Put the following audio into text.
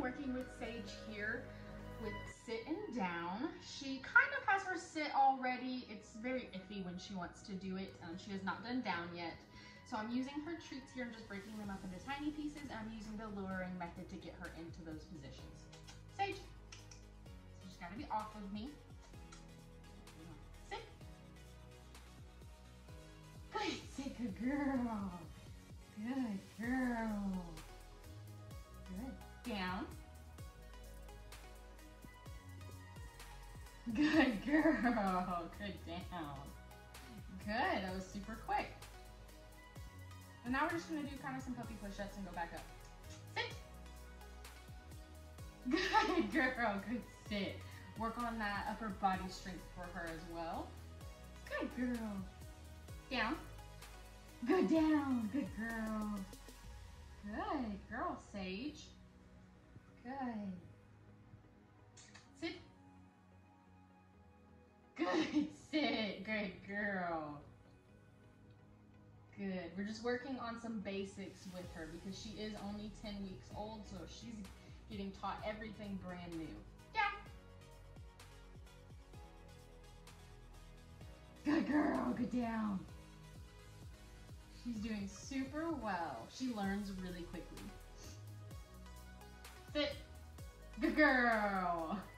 working with Sage here with sit and down. She kind of has her sit already. It's very iffy when she wants to do it. She has not done down yet. So I'm using her treats here and just breaking them up into tiny pieces. And I'm using the luring method to get her into those positions. Sage, so she's gotta be off of me. Sit. Good, sit, good girl. Good girl. Good, down. Good girl, good down. Good, that was super quick. And now we're just gonna do kind of some puppy push-ups and go back up. Sit. Good girl, good sit. Work on that upper body strength for her as well. Good girl. Down. Good down, good girl. Good girl, Sage. Good. Sit. Good sit, good girl. Good, we're just working on some basics with her because she is only 10 weeks old, so she's getting taught everything brand new. Yeah. Good girl, good down. She's doing super well. She learns really quickly. Sit. Good girl.